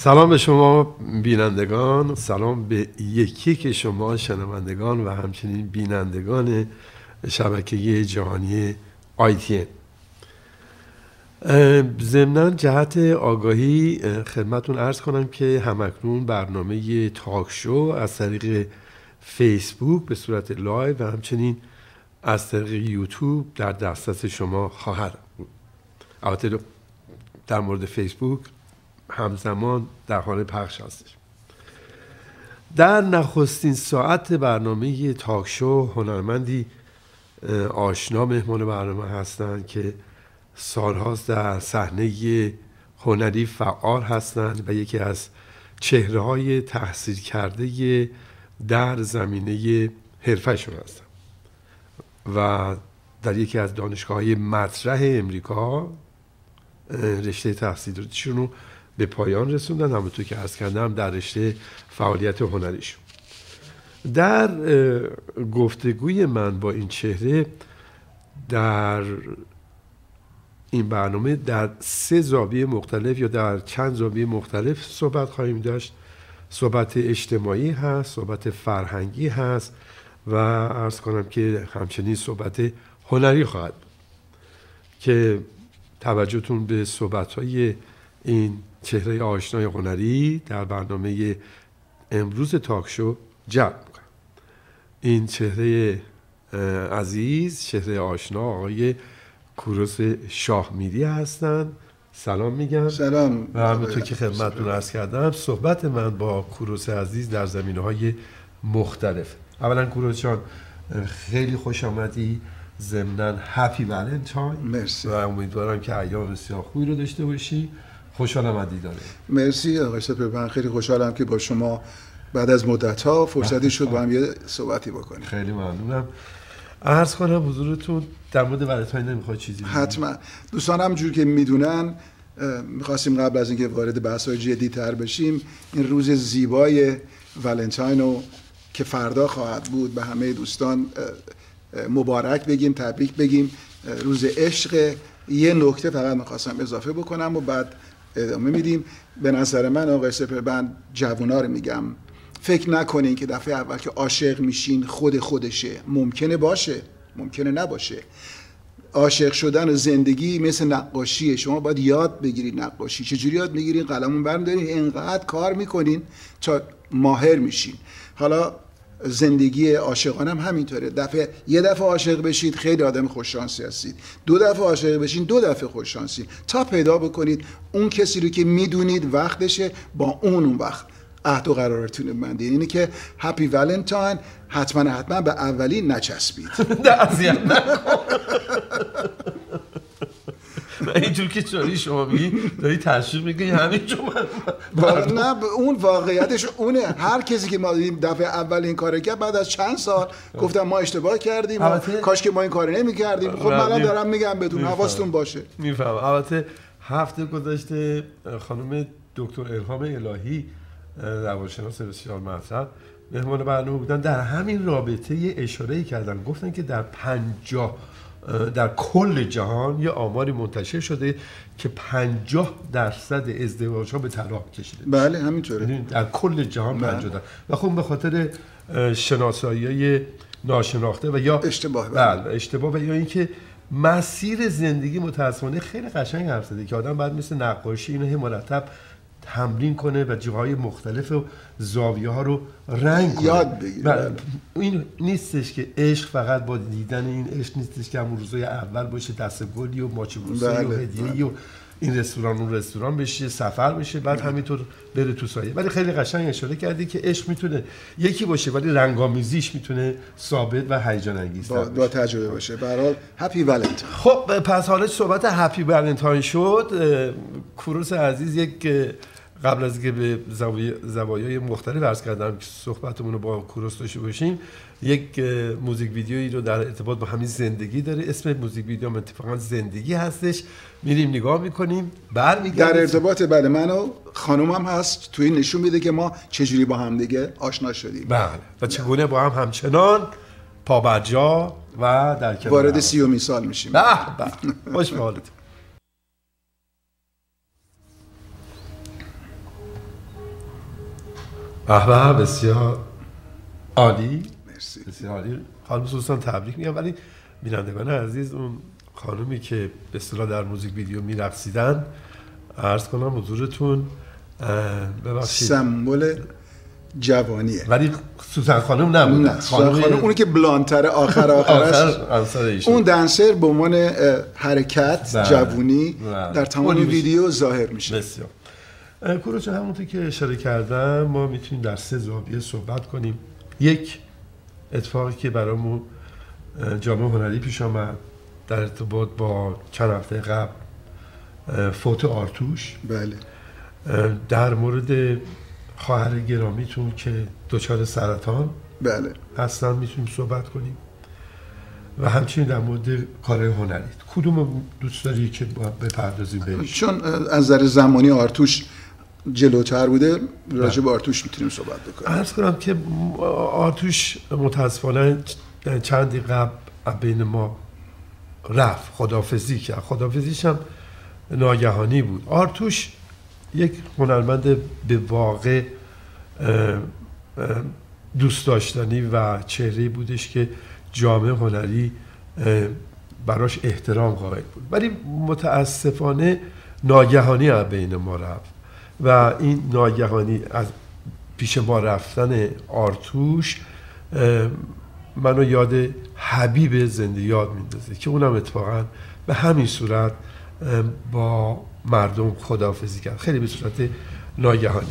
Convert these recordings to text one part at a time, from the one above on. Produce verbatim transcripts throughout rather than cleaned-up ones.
سلام به شما بینندگان، سلام به یکی که شما شنوندگان و همچنین بینندگان شبکه جهانی آی تی ان. ضمناً جهت آگاهی خدمتون عرض کنم که همکنون برنامه تاک شو از طریق فیسبوک به صورت لایو و همچنین از طریق یوتیوب در دسترس شما خواهد بود. البته در مورد فیسبوک همزمان در حال پخش هستش. در نخستین ساعت برنامه تاک شو هنرمندی آشنا مهمان برنامه هستند که سالهاست در صحنه هنری فعال هستند و یکی از چهره‌های تحصیل کرده در زمینه حرفه‌شون هستند و در یکی از دانشگاه‌های مطرح امریکا رشته تحصیلاتشون رو به پایان رسوندن، همونطور که عرض کردم در رشته فعالیت هنریشون. در گفتگوی من با این چهره در این برنامه در سه زاویه مختلف یا در چند زاویه مختلف صحبت خواهیم داشت. صحبت اجتماعی هست، صحبت فرهنگی هست و عرض کنم که همچنین صحبت هنری خواهد بود که توجهتون به صحبت‌های این چهره آشنای هنری در برنامه امروز تاک شو جلب می‌کنم. این چهره عزیز، چهره آشنا آقای کوروش شاهمیری هستند. سلام میگم. سلام. و همونطور که خدمتتون عرض کردم صحبت من با کوروش عزیز در زمینه‌های مختلف. اولا کوروش جان خیلی خوش آمدی، ضمناً هپی ولنتاین. مرسی. و امیدوارم که ایام بسیار خوبی رو داشته باشی. خوشحالم از دیدارت. مرسی آقای سپهبند، خیلی خوشحالم که با شما بعد از مدت‌ها فرصتی شد با هم یه صحبتی بکنیم. خیلی ممنونم. عرض کنم حضورتون در مورد ولنتاین نمیخواد چیزی بگید؟ حتما. دوستان همونجور که میدونن میخواستیم قبل از اینکه وارد بحث‌های جدی‌تر بشیم این روز زیبای ولنتاین رو که فردا خواهد بود به همه دوستان مبارک بگیم، تبریک بگیم. روز عشق. یه نکته فقط میخواستم اضافه بکنم و بعد ادامه میدیم. به نظر من آقای سپهبند، جوونا رو میگم، فکر نکنین که دفعه اول که عاشق میشین خود خودشه. ممکنه باشه، ممکنه نباشه. عاشق شدن و زندگی مثل نقاشیه. شما باید یاد بگیرید نقاشی. چجوری یاد میگیرین؟ قلمون برمی‌دارین، انقدر کار میکنین تا ماهر میشین. حالا زندگی عاشقانه هم همینطوره. دفعه یه دفعه عاشق بشید خیلی آدم خوش شانسی هستید. دو دفعه عاشق بشین دو دفعه خوش شانسی، تا پیدا بکنید اون کسی رو که میدونید وقتشه با اون اون وقت عهد و قرارتون ببندید. اینه که هپی ولنتاین. حتما حتما به اولی نچسبید. اذیت نکن. اینجور که چاری شما میگی داری تشویق میکنی همینجور من نه، اون واقعیتش اونه. هر کسی که ما دیدیم دفعه اول این کارو کرد بعد از چند سال گفتم ما اشتباه کردیم، کاش که ما این کارو نمی‌کردیم. خب من دارم میگم بدون حواستون باشه. میفهمم. البته هفته گذشته خانم دکتر الهام الهی روانشناس بسیار مطرح مهمان برنامه بودن، در همین رابطه یه اشاره‌ای کردن، گفتن که در پنجاه در کل جهان یه آماری منتشر شده که پنجاه درصد ازدواج‌ها به طلاق کشیده. بله همینطوره. در کل جهان پنجاه درصد. و خب به خاطر شناسایی‌های ناشناخته و یا اشتباه بله اشتباه و یا اینکه مسیر زندگی متأسفانه خیلی قشنگ حرف زده که آدم باید مثل نقاشی اینو مرتب تمرین کنه و جاهای مختلف و زاویه ها رو رنگ کنه، یاد بگیره. این نیستش که عشق فقط با دیدن این عشق نیستش که همون روزای اول باشه دست گلی و ماچ بوسه و هدیه‌ای و این رستوران اون رستوران بشه، سفر بشه، بعد همینطور بره تو سایه. ولی خیلی قشنگ اشاره کردی که عشق میتونه یکی باشه ولی رنگامیزیش میتونه ثابت و هیجان انگیز با, با تجربه باشه. به هر حال هپی ولنتاین. خب پس حالا صحبت هپی ولنتاین شد. کوروش عزیز، یک قبل از اینکه به زوایای مختلف عرض کردم که صحبتمون رو با کوروش داشته باشیم، یک موزیک ویدیویی رو در ارتباط با همین زندگی داره. اسم موزیک ویدیو اتفاقا زندگی هستش. میریم نگاه میکنیم برمیگردیم در ارتباط. بله من و خانومم هست توی نشون میده که ما چجوری با هم دیگه آشنا شدیم. بله و چگونه با هم همچنان پابرجا و در کنار وارد سیومین سال میشیم. به به خوش به حالت. به بسیار عالی، مرسی. بسیار عالی. خانم سوسن تبریک میگم، ولی بینندگان عزیز اون خانومی که به اصطلاح در موزیک ویدیو میرقصیدن عرض کنم حضورتون ببخشید سمبل جوانیه، ولی سوسن خانم نبود. نه سوسن خانم اونی که بلانتر آخر آخر است، اون دنسر به عنوان حرکت بله. جوونی بله. در تمام ویدیو ظاهر میشه. بسیار کوروش، همونطور که اشاره کردم ما میتونیم در سه زاویه صحبت کنیم. یک، اتفاقی که برامون جامعه هنری پیش آمد در ارتباط با چند هفته قبل فوت آرتوش. بله. در مورد خواهر گرامیتون که دچار سرطان بله هستن میتونیم صحبت کنیم و همچنین در مورد کار هنری. کدوم دوست داری که بپردازیم بهش؟ چون از نظر زمانی آرتوش جلوتر بوده، راجع به آرتوش میتونیم صحبت بکنیم. عرض کنم که آرتوش متاسفانه چندی قبل بین ما رفت، خداحافظی کرد. خداحافظیش هم ناگهانی بود. آرتوش یک هنرمند به واقع دوست داشتنی و چهره‌ای بودش که جامعه هنری براش احترام قائل بود، ولی متاسفانه ناگهانی از بین ما رفت و این ناگهانی از پیش ما رفتن آرتوش منو یاد حبیب زنده یاد میندازه که اونم اتفاقا به همین صورت با مردم خداحافظی کرد، خیلی به صورت ناگهانی.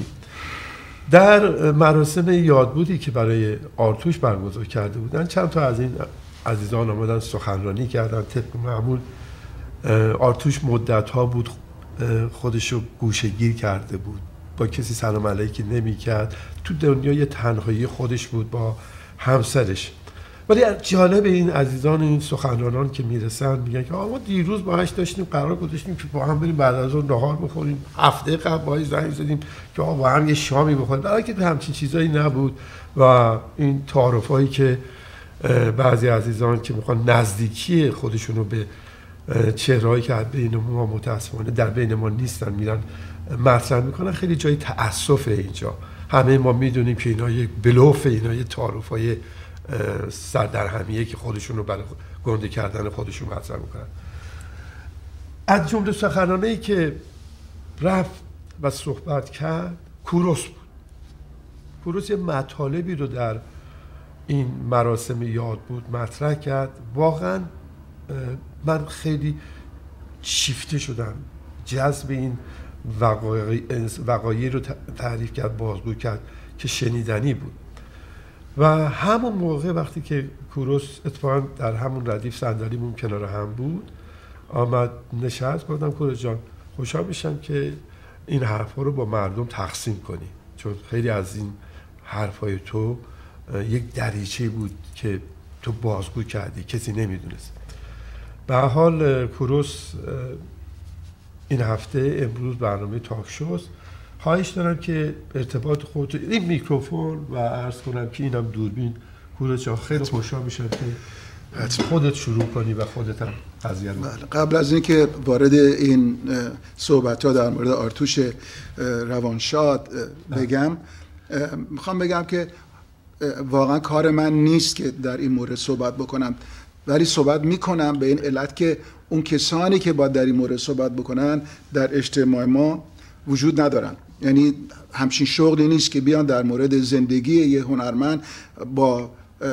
در مراسم یادبودی که برای آرتوش برگزار کرده بودن چند تا از این عزیزان آمدن سخنرانی کردن. طبق معمول آرتوش مدت‌ها بود خودشو گوشه‌گیر کرده بود، با کسی سلام علیکی نمی‌کرد، تو دنیای تنهایی خودش بود با همسرش. ولی جالب این عزیزان این سخنرانان که میرسن میگن که آقا دیروز باهاش داشتیم قرار گذاشتیم که با هم بریم بعد از اون نهار بخوریم، هفته قبل باهاش زنگ زدیم که آقا با هم یه شامی بخوریم، برای که همچین چیزایی نبود و این تعارفایی که بعضی عزیزان که میخوان نزدیکی خودشونو به چهرهایی که بین ما متاسفانه در بین ما نیستن میرن مطرح میکنن، خیلی جای تأسفه اینجا. همه ما میدونیم که اینا یک بلوف، اینا یک تعارفای سردرهمیه که خودشون رو برای گنده کردن خودشون مطرح میکنن. از جمله سخنرانه‌ای که رفت و صحبت کرد کوروس بود. کوروس یه مطالبی رو در این مراسم یاد بود مطرح کرد. واقعا من خیلی شیفته شدم، جذب این وقایع رو تعریف کرد، بازگو کرد که شنیدنی بود. و همون موقع وقتی که کوروس اتفاقا در همون ردیف صندلیمون کنار هم بود آمد نشست، گفتم کوروس جان خوشحال میشم که این حرفا رو با مردم تقسیم کنی، چون خیلی از این حرفای تو یک دریچه بود که تو بازگو کردی، کسی نمیدونست. به هر حال کوروس این هفته امروز برنامه تاک شوست. خواهش دارم که ارتباط خودت این میکروفون و عرض کنم که اینم دوربین. کوروس جان خیلی خوشحال میشم که خودت شروع کنی و خودت هم قضیه رو. قبل از اینکه وارد این صحبت‌ها در مورد آرتوش روانشاد بگم، میخوام بگم که واقعا کار من نیست که در این مورد صحبت بکنم، ولی صحبت میکنم به این علت که اون کسانی که باید در این مورد صحبت بکنن در اجتماع ما وجود ندارن. یعنی همچین شغلی نیست که بیان در مورد زندگی یه هنرمند با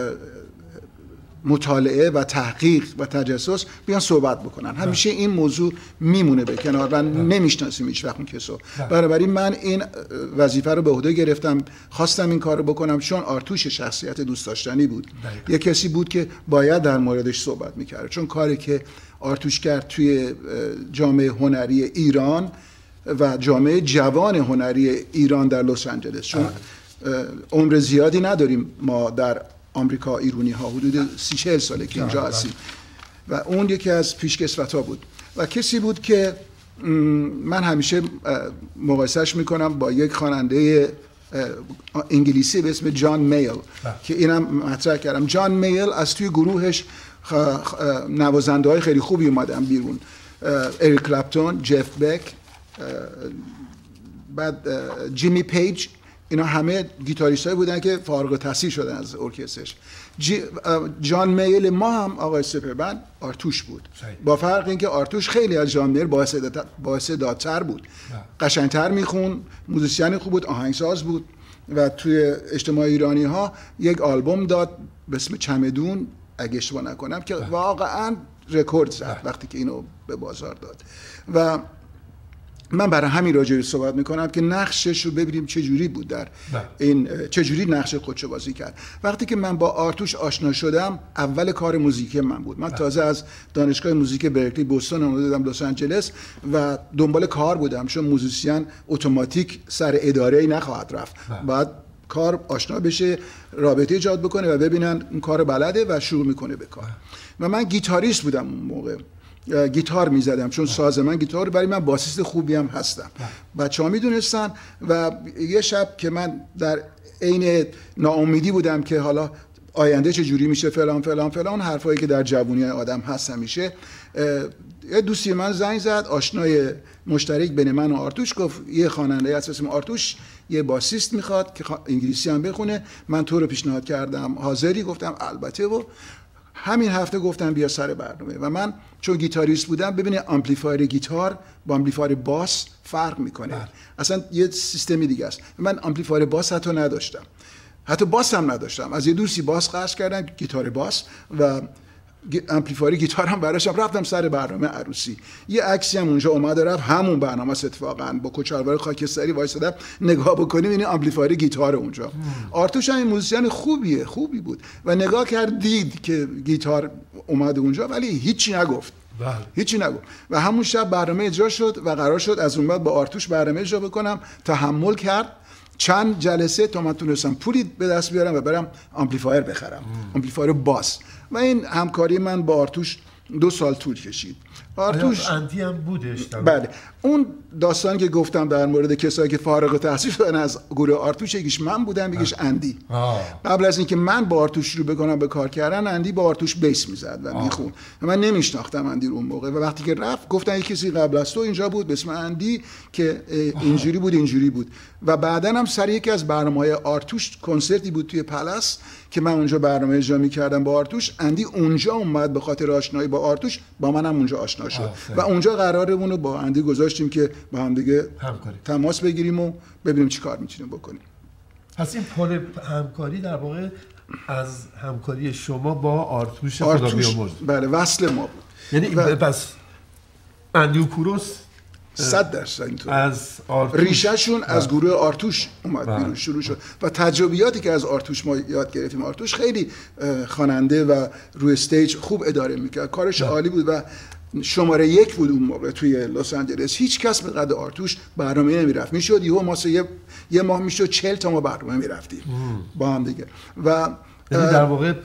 مطالعه و تحقیق و تجسس بیان صحبت بکنن. همیشه این موضوع میمونه به کنار و نمیشناسیم هیچ وقت اون کسو. بنابراین من این وظیفه رو به عهده گرفتم، خواستم این کار رو بکنم چون آرتوش شخصیت دوست داشتنی بود. یه کسی بود که باید در موردش صحبت میکرد، چون کاری که آرتوش کرد توی جامعه هنری ایران و جامعه جوان هنری ایران در لس آنجلس، چون عمر زیادی نداریم ما در آمریکا ایرانی ها، حدود سی چهل ساله که اینجا هستیم و اون یکی از پیشکسوت‌ها بود و کسی بود که من همیشه مقایسهش میکنم با یک خواننده انگلیسی به اسم جان میل که اینم مطرح کردم. جان میل از توی گروهش نوازنده های خیلی خوبی اومدن بیرون، اریک کلپتون، جف بک، بعد جیمی پیج، اینا همه گیتاریستایی بودن که فارغ التحصیل شدن از ارکسترش. جان میل ما هم آقای سپربند آرتوش بود، با فرق اینکه آرتوش خیلی از جان میل بااستعدادتر بود، قشنگتر میخون، موزیسین خوب بود، آهنگساز بود و توی اجتماع ایرانی ها یک آلبوم داد به اسم چمدون اگه اشتباه نکنم که واقعا رکورد زد وقتی که اینو به بازار داد. و من برای همین راجع به صحبت میکنم که نقشش رو ببینیم چه جوری بود در این، چه جوری نقش خودشو بازی کرد. وقتی که من با آرتوش آشنا شدم اول کار موزیکی من بود. من تازه از دانشگاه موزیک برکلی بوستون اومدم لس آنجلس و دنبال کار بودم، چون موزیسین اتوماتیک سر اداره‌ای نخواهد رفت، بعد کار آشنا بشه، رابطه ایجاد بکنه و ببینن این کار بلده و شروع میکنه به کار. و من گیتاریست بودم اون موقع، گیتار میزدم چون ساز من گیتار، برای من باسیست خوبی هم هستم. بچه‌ها میدونستن و یه شب که من در عین ناامیدی بودم که حالا آینده چه جوری میشه فلان فلان فلان، حرفایی که در جوونی آدم هست همیشه، یه دوستی من زنگ زد، آشنای مشترک بین من و آرتوش، گفت یه خواننده هست اسم آرتوش یه باسیست میخواد که انگلیسی هم بخونه، من تو رو پیشنهاد کردم، حاضری؟ گفتم البته. و همین هفته گفتم بیا سر برنامه. و من چون گیتاریست بودم، ببینید آمپلیفایر گیتار با آمپلیفایر باس فرق میکنه، اصلا یه سیستمی دیگه است. من آمپلیفایر باس حتی نداشتم، حتی باس هم نداشتم، از یه دوستی باس قرض کردم، گیتار باس و امپلیفایر گیتار هم براشم، رفتم سر برنامه عروسی. یه عکسی هم اونجا اومد رفت، همون برنامه است اتفاقا، با کچلوار خاکستری وایسادم نگاه بکنیم این امپلیفایر گیتار اونجا. آرتوش هم موزیسین خوبیه، خوبی بود و نگاه کرد دید که گیتار اومد اونجا، ولی هیچی نگفت. بله. هیچی نگفت. و همون شب برنامه اجرا شد و قرار شد از اون بعد با آرتوش برنامه اجرا بکنم. تحمل کرد چند جلسه تا من تونستم پولی به دست بیارم و برم آمپلیفایر بخرم، آمپلیفایر باس. و این همکاری من با آرتوش دو سال طول کشید. آرتوش اندی هم بودش. بله. اون داستانی که گفتم در مورد کسایی که فارغ التحصیل شدن از گروه آرتوش، یکیش من بودم، یکیش اندی. آه. قبل از اینکه من با آرتوش شروع بکنم به کار کردن، اندی با آرتوش بیس میزد و میخون. من نمیشناختم اندی رو اون موقع و وقتی که رفت گفتن یک کسی قبل از تو اینجا بود به اسم اندی که اینجوری بود اینجوری بود. و بعداً هم سر یکی از برنامه‌های آرتوش کنسرتی بود توی پلاس که من اونجا برنامه اجرا می‌کردم با آرتوش. اندی اونجا اومد به خاطر آشنایی با آرتوش، با منم اونجا آشنا شد و اونجا قرارمون رو با اندی گذاشتیم که با هم دیگه همکاری تماس بگیریم و ببینیم چی کار میتونیم بکنیم. پس این پل همکاری در واقع از همکاری شما با آرتوش, آرتوش بله وصل ما بود. یعنی و... پس اندی و کوروس صد درصد اینطور از آرتوش ریشهشون از گروه آرتوش اومد بیرون، شروع شد و تجربیاتی که از آرتوش ما یاد گرفتیم. آرتوش خیلی خواننده و روی استیج خوب اداره میکرد، کارش عالی بود و شماره یک بود اون موقع توی لس آنجلس. هیچ کس به قد آرتوش برنامه نمیرفت. میشد یهو ما یه یه ماه میشد چهل تا ما برنامه میرفتیم با هم دیگه. و یعنی در واقع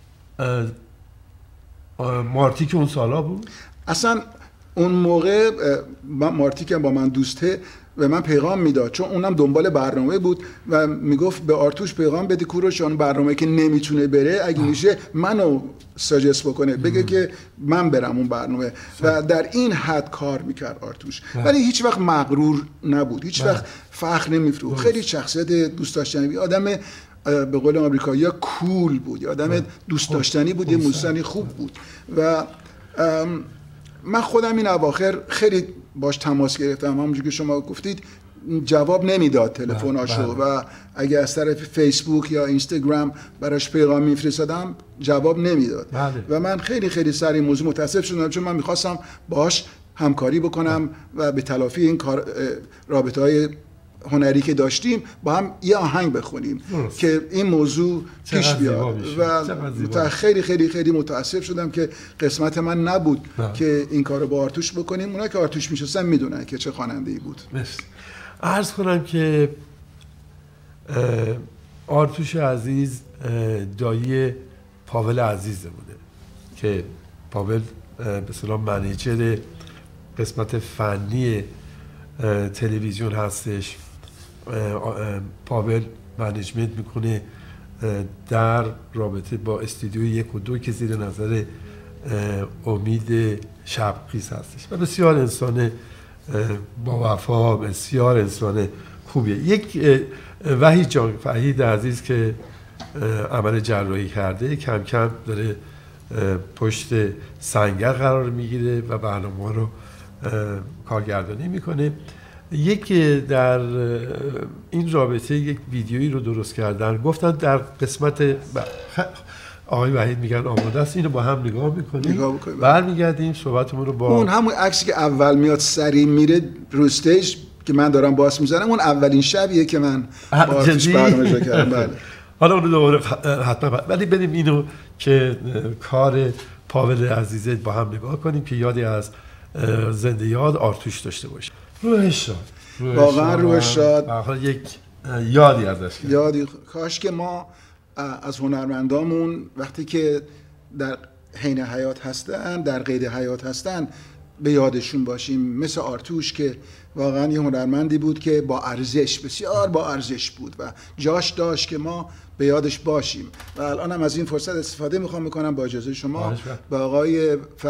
مارتی که اون سالا بود اصلا اون موقع مارتی که با من دوسته و من پیغام میداد، چون اونم دنبال برنامه بود و میگفت به آرتوش پیغام بده کوروش، اون برنامه که نمیتونه بره اگه میشه منو ساجست بکنه، بگه که من برم اون برنامه. و در این حد کار میکرد آرتوش، ولی هیچ وقت مغرور نبود، هیچ وقت فخر نمیفروخت. خیلی شخصیت دوست داشتنی، آدم به قول آمریکایی‌ها کول بود، آدم دوست داشتنی بود، یه موزیسین خوب بود. و من خودم این اواخر خیلی باش تماس گرفتم، همونجوری که شما گفتید جواب نمیداد تلفناشو و اگه از طرف فیسبوک یا اینستاگرام براش پیغام میفرستادم جواب نمیداد و من خیلی خیلی سر این موضوع متاسف شدم، چون من میخواستم باش همکاری بکنم و به تلافی این کار رابطه‌های هنری که داشتیم با هم یه آهنگ بخونیم درست. که این موضوع پیش بیاد و خیلی خیلی خیلی متاسف شدم که قسمت من نبود نه. که این کارو با آرتوش بکنیم. اونا که آرتوش میشستن میدونن که چه خواننده‌ای بود. مرسی. عرض کنم که آرتوش عزیز دایی پاول عزیزه بوده که پاول به اصطلاح منیجر قسمت فنی تلویزیون هستش. پاول منیجمنت میکنه در رابطه با استودیو یک و دو که زیر نظر امید شبخیز هستش و بسیار انسان با وفا، بسیار انسان خوبیه. یک وحید جان، وحید عزیز که عمل جراحی کرده، کم کم داره پشت سنگر قرار میگیره و برنامه رو کارگردانی میکنه. یک در این رابطه یک ویدیویی رو درست کردن، گفتن در قسمت آقای وحید میگن آماده است، اینو با هم نگاه میکنیم، برمیگردیم صحبتمون رو با اون همون عکسی که اول میاد سری میره رو استیج که من دارم باس میزنم، اون اولین شبیه که من باش برنامه کردم. بله. حالا اون دوباره حتما، ولی بریم اینو که کار پاول عزیزه با هم نگاه کنیم که یادی از زنده یاد آرتوش داشته باشه. روح شاد، واقعا روح شاد، واقعا یک یادی ازش کرد. یادی. کاش که ما از هنرمندامون وقتی که در حین حیات هستن، در قید حیات هستن، به یادشون باشیم. مثل آرتوش که واقعا یه هنرمندی بود که با ارزش، بسیار با ارزش بود و جاش داشت که ما به یادش باشیم. و الان هم از این فرصت استفاده میخوام بکنم با اجازه شما با آقای ف...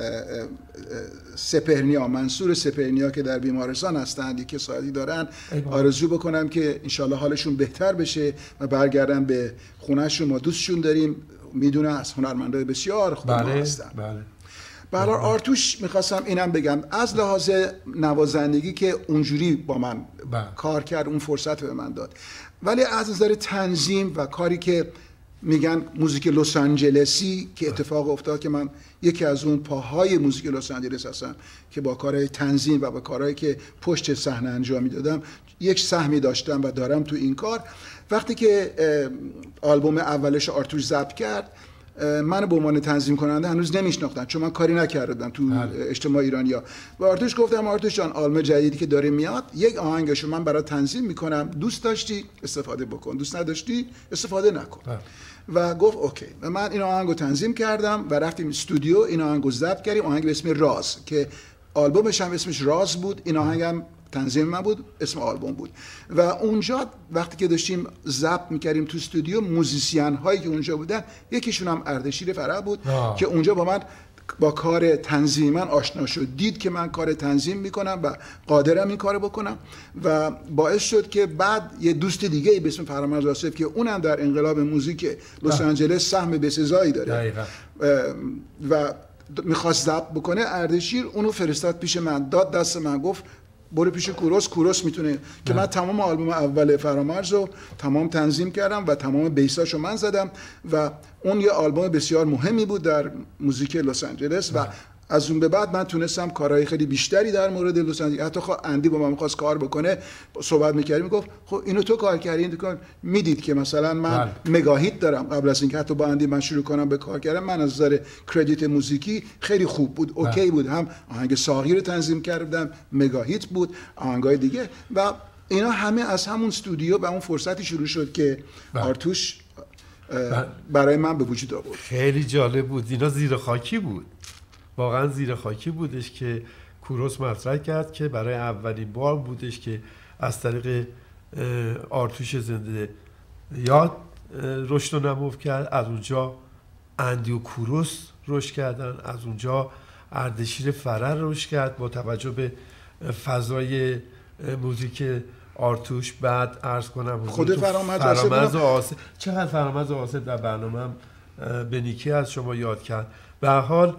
سپهرنیا، منصور سپهرنیا که در بیمارستان هستند، یک ساعتی دارن، آرزو بکنم که انشالله حالشون بهتر بشه و برگردن به خونهشون. ما دوستشون داریم، میدونن از هنرمندای بسیار خوب بله، هستن. بله. برای آرتوش میخواستم اینم بگم، از لحاظ نوازندگی که اونجوری با من بله. کار کرد، اون فرصت به من داد، ولی از نظر تنظیم و کاری که میگن موزیک لس آنجلسی که اتفاق افتاد، که من یکی از اون پاهای موزیک لس آنجلس هستم که با کارهای تنظیم و با کارهایی که پشت صحنه انجام میدادم یک سهمی داشتم و دارم تو این کار. وقتی که آلبوم اولش آرتوش ضبط کرد، من به عنوان تنظیم کننده هنوز نمیشناختن، چون من کاری نکردم تو اجتماع ایرانیا. و آرتوش گفتم آرتوش جان، آلبوم جدیدی که داره میاد، یک آهنگشو من برات تنظیم میکنم، دوست داشتی استفاده بکن، دوست نداشتی استفاده نکن. و گفت اوکی. و من این آهنگو تنظیم کردم و رفتیم استودیو، این آهنگو ضبط کردیم، آهنگ به اسم راز که آلبومش هم اسمش راز بود، این آهنگم تنظیم من بود، اسم آلبوم بود. و اونجا وقتی که داشتیم ضبط میکردیم تو استودیو، موزیسین هایی که اونجا بودن، یکیشون هم اردشیر فرح بود آه. که اونجا با من با کار تنظیم من آشنا شد، دید که من کار تنظیم میکنم و قادرم این کارو بکنم و باعث شد که بعد یه دوست دیگه به اسم فرامرز آصف که اونم در انقلاب موزیک لس آنجلس سهم بسزایی داره و میخواست ضبط بکنه، اردشیر اونو فرستاد پیش من، داد دست من، گفت برو پیش کوروس، کوروس میتونه که من تمام آلبوم اول فرامرز رو تمام تنظیم کردم و تمام بیساشو من زدم و اون یه آلبوم بسیار مهمی بود در موزیک لس آنجلس. و از اون به بعد من تونستم کارهای خیلی بیشتری در مورد لس آنجلس، حتی خب اندی با من می‌خواست کار بکنه، صحبت می‌کردیم، میگفت خب اینو تو کار کردی، این کار میدید که مثلا من مگاهیت دارم، قبل از اینکه حتی با اندی من شروع کنم به کار کردم، من از نظر کردیت موزیکی خیلی خوب بود، اوکی بود، هم آهنگ ساقی رو تنظیم کردم، مگاهیت بود، آهنگای دیگه و اینا همه از همون استودیو و اون فرصتی شروع شد که آرتوش برای من به وجود آورد. خیلی جالب بود، اینا زیر خاکی بود، واقعا زیر خاکی بودش که کوروس مطرح کرد که برای اولین بار بودش که از طریق آرتوش زنده یاد رشد و نمو کرد. از اونجا اندی و کوروس رشد کردن، از اونجا اردشیر فرح رشد کرد با توجه به فضای موزیک آرتوش. بعد عرض کنم خود فرامرز آصف، چقدر فرامرز آصف در برنامه‌ام به نیکی از شما یاد کرد. به هر حال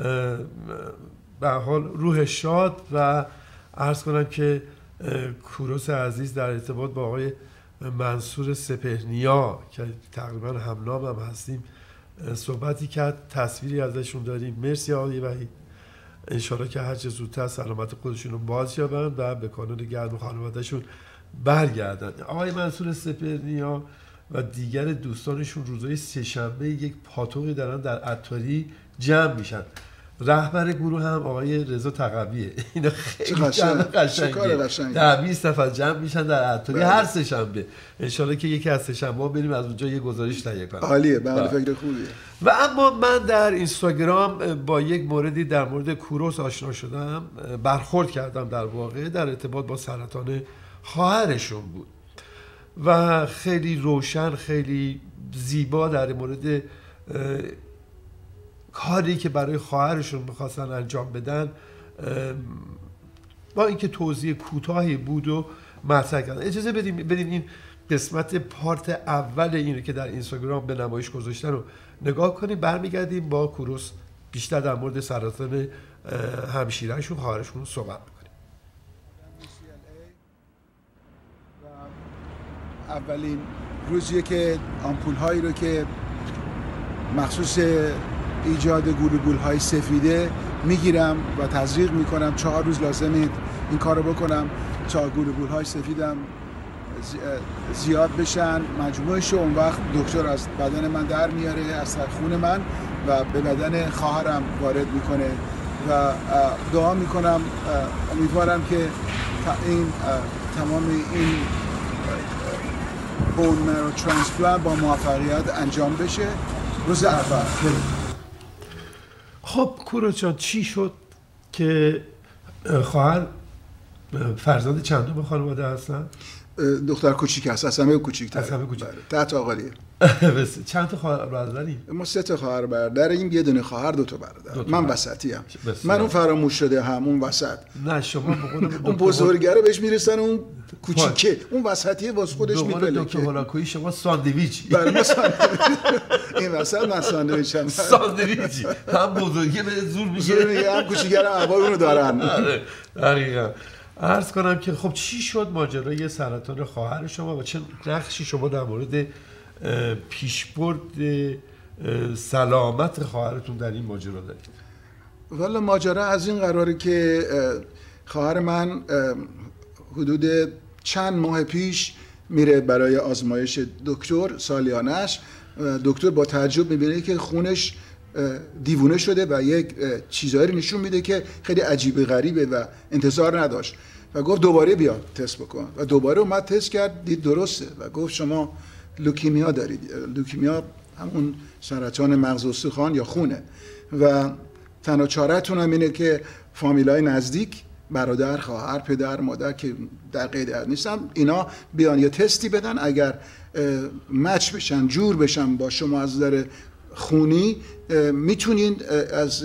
به هر حال روح شاد و عرض کنم که کوروس عزیز در ارتباط با آقای منصور سپهرنیا که تقریبا همنام هم هستیم صحبتی کرد، تصویری ازشون داریم. مرسی آقای وحید، انشالله که هرچه زودتر سلامت خودشون رو باز یابن و به کانون گرم خانوادهشون برگردن. آقای منصور سپهرنیا و دیگر دوستانشون روزهای سه‌شنبه یک پاتوقی دارن در عطاری جمع میشن. رهبر گروه هم آقای رضا تقویه. اینا خیلی جمع قشنگه، در بیست نفر جمع میشن در عطاری هر سه شنبه. انشالله که یکی از سه شنبه ها بریم از اونجا یه گزارش تهیه کنیم. عالیه، بله فکر خوبیه. و اما من در اینستاگرام با یک موردی در مورد کوروس آشنا شدم، برخورد کردم در واقع در ارتباط با سرطان خواهرشون بود و خیلی روشن، خیلی زیبا در مورد کاری که برای خواهرشون میخواستن انجام بدن با اینکه توضیح کوتاهی بود و مطرح کردن. اجازه بدیم بدیم این قسمت پارت اول اینو که در اینستاگرام به نمایش گذاشتن رو نگاه کنیم، برمیگردیم با کوروش بیشتر در مورد سرطان همشیره‌شون خواهرشون صحبت می‌کنیم. اولین روزیه که آمپول هایی رو که مخصوص ایجاد گلوبول های سفیده میگیرم و تزریق میکنم. چهار روز لازمه این کار رو بکنم تا گلوبول های سفیدم زیاد بشن. مجموعش رو اون وقت دکتر از بدن من در میاره، از خون من و به بدن خواهرم وارد میکنه و دعا میکنم امیدوارم که این تمام این بون مرو ترانسپلانت با موفقیت انجام بشه روز اول. خب کوروش جان، چی شد که خواهر فرزند چندم خانواده هستن؟ دختر کوچیک هست، از همه کوچیک‌تره. از همه کوچیک. تحت آقلیه. چند تا خواهر برادری؟ ما سه تا خواهر برادریم، یه دونه خواهر، دو تا برادر. من وسطی ام. من اون فراموش شده هم اون وسط. نه شما بقول اون بزرگره بهش میرسن، اون کوچیکه، اون وسطیه واسه خودش میپلکه. دکتر هولاکویی شما ساندویچ. بله ما ساندویچ. این وسط من ساندویچ هم. ساندویچ. هم بزرگه به زور میگه. زور میگه، هم کوچیک‌تر هوای اونو دارن. دقیقاً. عرض کنم که خب چی شد ماجرای سرطان خواهر شما و چه نقشی شما در مورد پیشبرد سلامت خواهرتون در این ماجرا دارید؟ والا ماجرا از این قراره که خواهر من حدود چند ماه پیش میره برای آزمایش دکتر سالیانش. دکتر با تعجب میبینه که خونش دیوونه شده و یک چیزایی نشون میده که خیلی عجیب غریبه و انتظار نداشت و گفت دوباره بیا تست بکن و دوباره اومد تست کرد، دید درسته و گفت شما لوکیمیا دارید. لوکیمیا همون سرطان مغز استخوان یا خونه و تنها چاره‌تون هم اینه که فامیلای نزدیک، برادر، خواهر، پدر، مادر که در قید نیستن، اینا بیان یه تستی بدن. اگر مچ بشن، جور بشن با شما از نظر خونی، میتونین از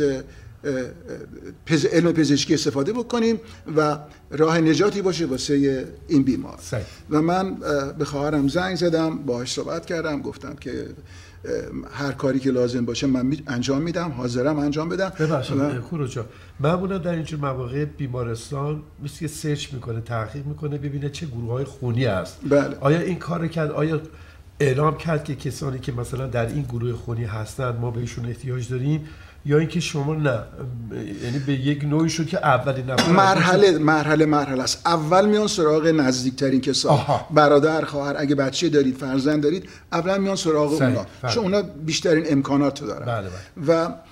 علم پزشکی استفاده بکنیم و راه نجاتی باشه واسه این بیمار. صحیح. و من به خواهرم زنگ زدم، باهاش صحبت کردم، گفتم که هر کاری که لازم باشه من انجام میدم، حاضرم انجام بدم. ببخشید کوروش جان، معمولا در اینجور مواقع بیمارستان مثل که سرچ میکنه، تحقیق میکنه ببینه چه گروه‌های خونی هست. بله. آیا این کار کرد؟ آیا اعلام کرد که کسانی که مثلا در این گروه خونی هستند ما بهشون احتیاج داریم، یا اینکه شما نه، یعنی به یک نوعی شد که اولین نفر مرحله مرحله مرحله است. اول میان سراغ نزدیکترین کسا، برادر، خواهر، اگه بچه دارید، فرزند دارید، اولا میان سراغ اونا چون اونا بیشترین امکانات رو دارن. بله بله. و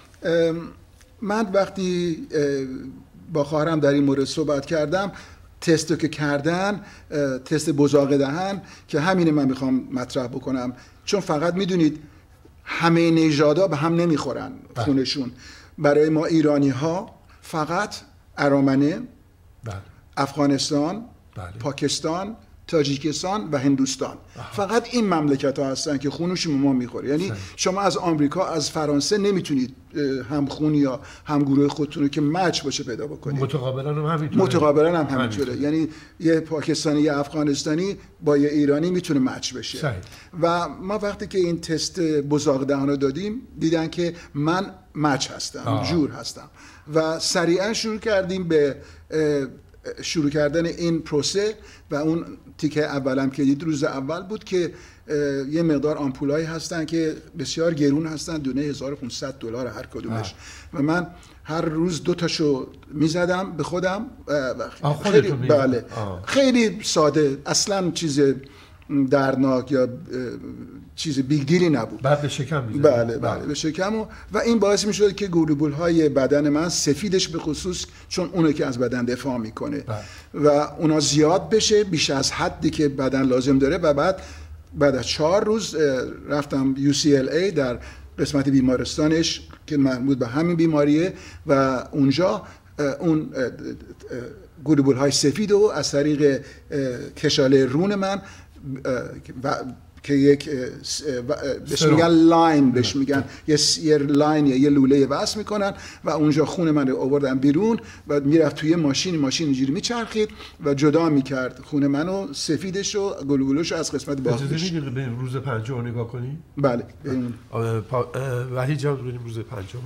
من وقتی با خواهرم در این مورد صحبت کردم، تستو که کردن، تست بزاق دهن که همینه من میخوام مطرح بکنم، چون فقط میدونید همه نژادها به هم نمیخورن خونشون. برای ما ایرانی ها فقط ارامنه، بله. افغانستان، بله. پاکستان، تاجیکستان و هندوستان، آها. فقط این مملکت ها هستن که خونشون ما میخوره. یعنی صحیح. شما از آمریکا، از فرانسه نمیتونید هم خون یا هم گروه خودتون رو که مچ باشه پیدا بکنید. متقابلا هم همینطوره. متقابلا هم همینطوره. یعنی یه پاکستانی یا افغانستانی با یه ایرانی میتونه مچ بشه. صحیح. و ما وقتی که این تست بزاق دهان رو دادیم، دیدن که من مچ هستم، آه. جور هستم و سریعا شروع کردیم به شروع کردن این پروسه و اون تیکه اولم که دید روز اول بود که یه مقدار آمپولایی هستن که بسیار گرون هستن، دونه هزار و پانصد دلار هر کدومش و من هر روز دو تاشو میزدم به خودم و خیلی بله آه. خیلی ساده، اصلا چیز دردناک یا چیز بیگ دیلی نبود. بعد به شکم میزدم. بله بله به شکم و, و این باعث میشد که گلوبول های بدن من، سفیدش به خصوص، چون اونه که از بدن دفاع میکنه بله. و اونا زیاد بشه بیش از حدی که بدن لازم داره و بعد بعد از چهار روز رفتم یو سی ال ای در قسمت بیمارستانش که مربوط به همین بیماریه و اونجا اون گلوبول های سفید رو از طریق کشاله رون من و که یک بهش میگن لاین، بهش میگن یه یه لاین یا یه لوله وصل میکنن و اونجا خون من رو آوردن بیرون و میرفت توی ماشین، ماشین اینجوری میچرخید و جدا میکرد خون منو، سفیدش رو، گلوگلوش رو از قسمت باختش. اجازه میدید به روز پنجم نگاه کنی؟ بله. اون وحید جان بریم روز پنجم.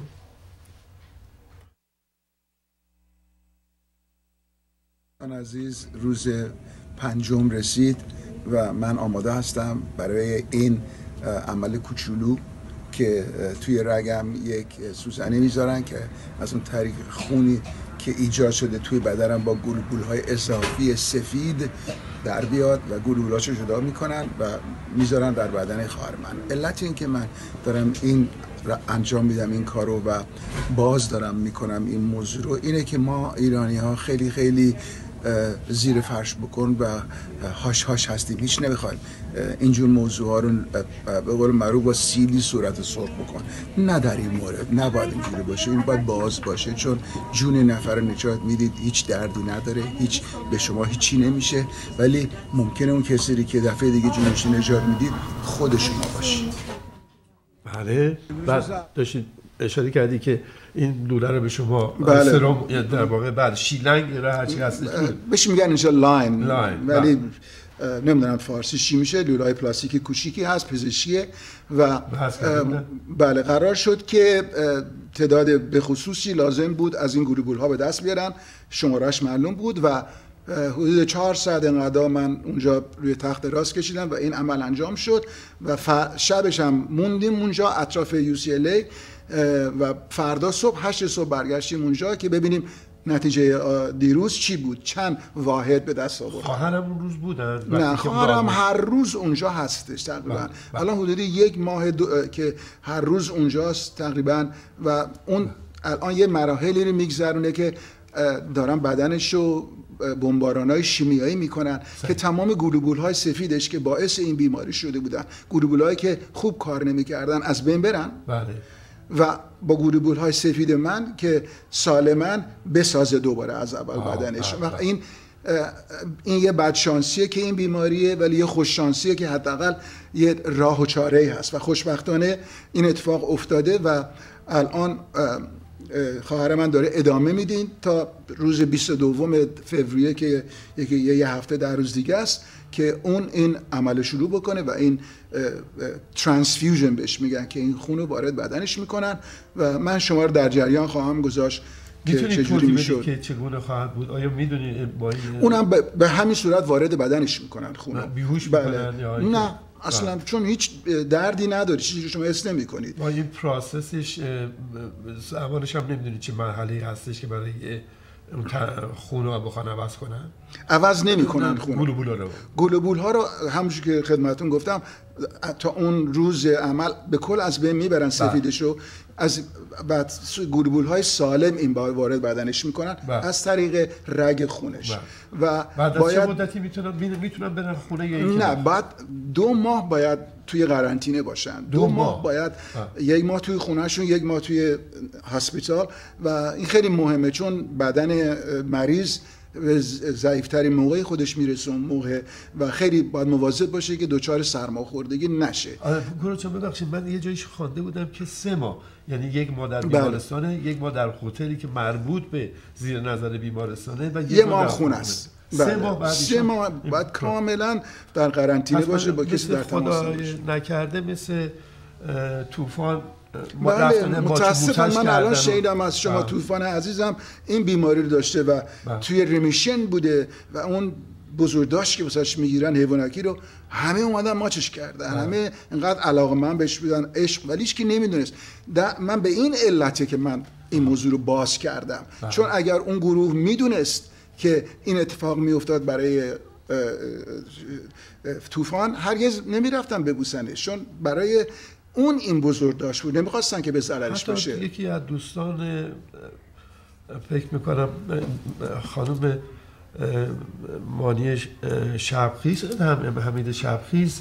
من عزیز روز پنجم رسید و من آماده هستم برای این عمل کوچولو که توی رگم یک سوزنی میذارن که از اون طریق خونی که ایجاد شده توی بدنم با گلوبول‌های اضافی سفید در بیاد و گلوبولاشو جدا میکنن و میذارن در بدن خواهر من. علت این که من دارم این انجام میدم این کارو و باز دارم میکنم این موضوع رو اینه که ما ایرانی ها خیلی خیلی زیر فرش بکن و هاش هاش هستیم، هیچ نمیخوایم اینجور موضوع ها رو به قول معروف با سیلی صورت سرخ بکن. نه در این مورد نباید اینجوری باشه، این باید باز باشه، چون جون نفر نجات میدید، هیچ دردی نداره، هیچ به شما هیچی نمیشه، ولی ممکنه اون کسی که دفعه دیگه جونش نجات میدید خود شما باشه. بله. بعد داشتید اشاره کردی که این لوله رو به شما بله. سرم در واقع بعد شیلنگ را هر چی هست بهش میگن اینجا لاین, لاین. ولی نمیدونم فارسی چی میشه. لوله‌های پلاستیکی کوچیکی هست، پزشکیه و بله قرار شد که تعداد به خصوصی لازم بود از این گلوبول ها به دست بیارن، شمارش معلوم بود و حدود چهار ساعت انقدر من اونجا روی تخت دراز کشیدم و این عمل انجام شد و شبش هم موندیم اونجا اطراف یو سی ال ای و فردا صبح هشت صبح برگشتیم اونجا که ببینیم نتیجه دیروز چی بود، چند واحد به دست آورد. خواهرم اون روز بودن؟ نه خواهرم هر روز اونجا هستش تقریبا. الان حدود یک ماه دو... که هر روز اونجاست تقریبا و اون الان یه مراحلی رو میگذرونه که دارن بدنشو بمبارانای شیمیایی میکنن صحیح. که تمام گلوبول‌های سفیدش که باعث این بیماری شده بودن، گلوبول‌هایی که خوب کار نمیکردن از بین برن. بله. و با گلوبول‌های سفید من که سالمن بسازه دوباره از اول بدنش. و این این یه بدشانسیه که این بیماریه، ولی یه خوششانسیه که حداقل یه راه و چاره‌ای هست و خوشبختانه این اتفاق افتاده و الان خواهر من داره ادامه میدین تا روز بیست و دو فوریه که یکی یه هفته در روز دیگه است که اون این عمل شروع بکنه و این ترانسفیوژن بهش میگن که این خون رو وارد بدنش میکنن و من شما رو در جریان خواهم گذاشت که چجوری میشد، که چگونه خواهد بود. آیا میدونید با این اونم به همین صورت وارد بدنش میکنن خون رو؟ بیهوش بله. میکنن یا نه اصلا بله. چون هیچ دردی نداره، چیزی شما حس نمی‌کنید. با این پروسسش اولش هم نمیدونید چه مرحله‌ای هستش که برای اون خون رو بخوان عوض کنن؟ عوض نمی‌کنن خون. گلوبول‌ها رو گلوبول‌ها رو همونجوری که خدمتتون گفتم تا اون روز عمل به کل از بین میبرن سفیدشو، از بعد گلوبول‌های سالم این با وارد بدنش میکنن بله. از طریق رگ خونش بله. و بعد از چه مدتی میتونن میتونن برن خونه یا اینکه نه بعد دو ماه باید توی قرنطینه باشن. دو, دو ماه, ماه باید ها. یک ماه توی خونهشون، یک ماه توی هاسپیتال و این خیلی مهمه چون بدن مریض ضعیف‌ترین موقع خودش میرسه اون موقع و خیلی باید مواظب باشه که دچار سرماخوردگی نشه. گروچا ببخشید من یه جایش خوانده بودم که سه ماه، یعنی یک ماه در بیمارستانه، بله. یک ماه در هتلی که مربوط به زیر نظر بیمارستانه و یک یه ماه خونه است. بله. سه ماه بعد سه ماه بعد کاملا در قرنطینه باشه با کسی در تماس باشه. نکرده مثل طوفان بله متاسفم من الان شنیدم از شما طوفان عزیزم این بیماری رو داشته و با. توی ریمیشن بوده و اون بزرگداشت که واسش میگیرن حیوانکی رو همه اومدن ماچش کردن، همه اینقدر علاقه من بهش بودن عشق، ولی هیچ کی نمیدونست. من به این علته که من این موضوع رو باز کردم با. چون اگر اون گروه میدونست که این اتفاق میافتاد برای طوفان هرگز نمیرفتن ببوسنش، چون برای اون این بزرگ داشت بود، نمیخواستن که به ضررش بشه. یکی از دوستان فکر میکنم خانم مانی شبخیز، حمید شبخیز،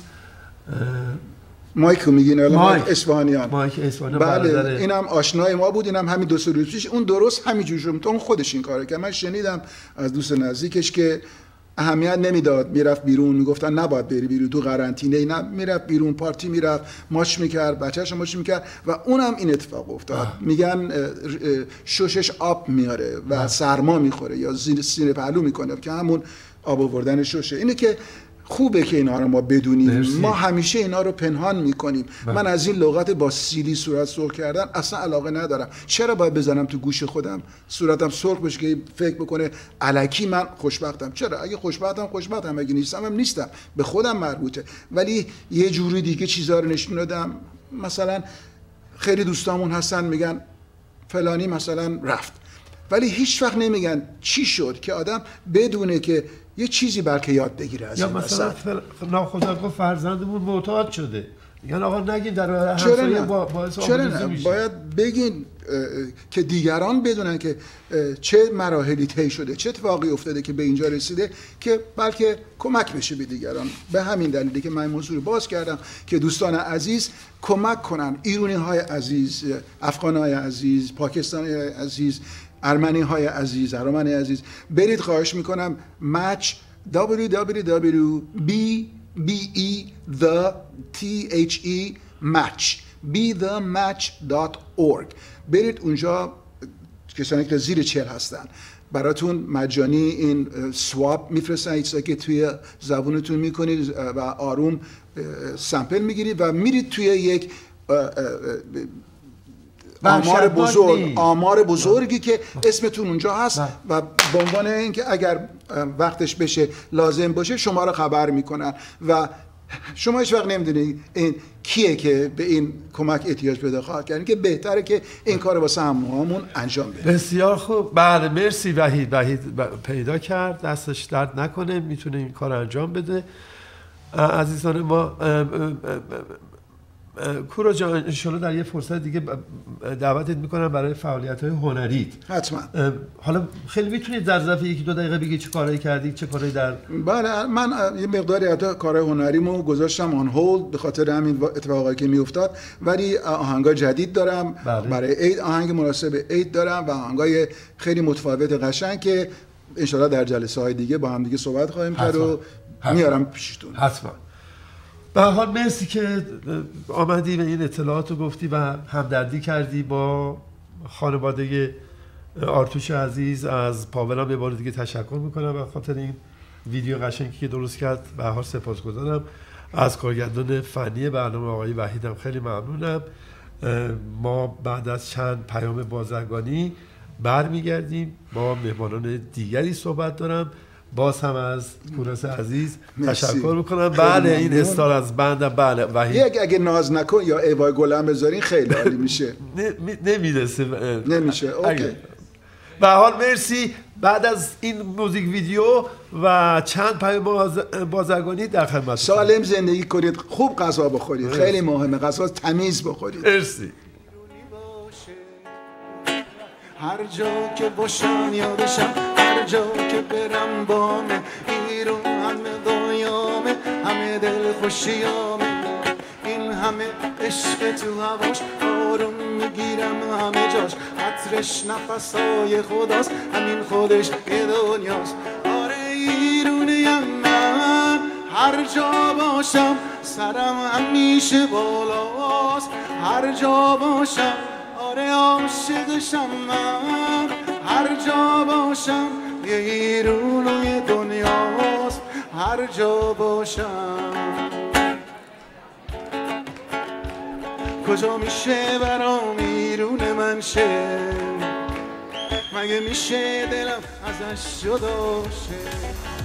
مایک میگین الان مایک اصفهانیان، مایک اصفهانیان بله اینم آشنای ما بود، اینم همین دو سه روز پیش اون درست همینجوری شد، اون خودش این کارو کرد. من شنیدم از دوست نزدیکش که اهمیت نمیداد، میرفت بیرون، میگفتن نباید بری بیرون، تو قرنطینه، نه میرفت بیرون، پارتی میرفت، ماچ میکرد، بچه‌ش ماچ میکرد و اونم این اتفاق افتاد. آه. میگن شوشش آب میاره و آه. سرما میخوره یا سینه پهلو میکنه که همون آب آوردن شوشه. اینه که خوبه که اینا رو ما بدونیم. مرسی. ما همیشه اینا رو پنهان میکنیم. بله. من از این لغت با سیلی صورت سرخ کردن اصلا علاقه ندارم. چرا باید بزنم تو گوش خودم صورتم سرخ بشه که فکر بکنه الکی من خوشبختم؟ چرا؟ اگه خوشبختم خوشبختم، اگه نیستم هم نیستم، به خودم مربوطه. ولی یه جوری دیگه چیزا رو نشون دادم. مثلا خیلی دوستامون هستن میگن فلانی مثلا رفت، ولی هیچ وقت نمیگن چی شد که آدم بدونه که یه چیزی بلکه یاد بگیره از یا این مثلا مثلا ناخودآگاه فرزندمون معتاد شده، میگن آقا نگین در همسایه با باعث آموزش میشه. باید بگین که دیگران بدونن که چه مراحلی طی شده، چه اتفاقی افتاده که به اینجا رسیده، که بلکه کمک بشه به دیگران. به همین دلیلی که من موضوع رو باز کردم که دوستان عزیز کمک کنن، ایرانی های عزیز، افغان های عزیز، پاکستانی های عزیز، ارمنی های عزیز، ارمنی عزیز، برید خواهش میکنم match دبلیو دبلیو دبلیو بی بی ای the t h e match be the match dot org برید اونجا. کسانی که زیر چهل هستن براتون مجانی این سواب میفرستن، ایچ که توی زبونتون میکنید و آروم سمپل میگیرید و میرید توی یک آمار بزرگ آمار بزرگی که اسمتون اونجا هست و به عنوان اینکه اگر وقتش بشه لازم باشه شما رو خبر میکنن و شما هیچ وقت نمیدونید این کیه که به این کمک احتیاج پیدا خواهد کرد، که بهتره که این کار واسه همون انجام بده. بسیار خوب. بله مرسی. وحید وحید پیدا کرد، دستش درد نکنه، میتونه این کار انجام بده. عزیزان ما، کورا جان انشالله در یه فرصت دیگه دعوتت میکنم برای فعالیت‌های هنریت. حتما. حالا خیلی میتونید در ظرف یکی دو دقیقه بگی چه کارهایی کردی، چه کارهایی در بله من یه مقداری حتی کارهای هنریمو گذاشتم آن هولد به خاطر همین اتفاقایی که میافتاد، ولی آهنگای جدید دارم. بله. برای عید آهنگ مناسب عید دارم و آهنگای خیلی متفاوت قشنگ که انشالله در جلسه‌های دیگه با هم دیگه صحبت خواهیم کرد و میارم پیشتون. حتما. به هر حال مرسی که آمدی و این اطلاعات رو گفتی و همدردی کردی با خانواده آرتوش عزیز. از پاولم یه بار دیگه تشکر میکنم به خاطر این ویدیو قشنگی که درست کرد. به هر حال سپاسگزارم. از کارگردان فنی برنامه آقای وحیدم خیلی ممنونم. ما بعد از چند پیام بازرگانی برمیگردیم، با مهمانان دیگری صحبت دارم. باز هم از کوروش عزیز تشکر میکنم. بله این استار از بندم. بله وحید یک اگه ناز نکن یا ایوای گلم بذارین خیلی عالی میشه. نمیرسه نمیشه. اوکی. به حال مرسی. بعد از این موزیک ویدیو و چند پیام بازرگانی در خدمت. سالم زندگی کنید، خوب غذا بخورید. مرسی. خیلی مهمه غذا تمیز بخورید. مرسی. هر جا که باشم یادشم، هر جا که برم بامه، ایرون همه دنیامه، همه دل خوشیامه، این همه عشق تو هواش، آروم میگیرم همه جاش، عطرش نفسای خداست، همین خودش یه دنیاست. آره ایرونیم من، هر جا باشم سرم همیشه بالاست، هر جا باشم آره عاشقشم من، هر جا باشم یه ایرون و یه دنیاست، هر جا باشم. کجا میشه برام ایرون من شه، مگه میشه دلم ازش جدا شه؟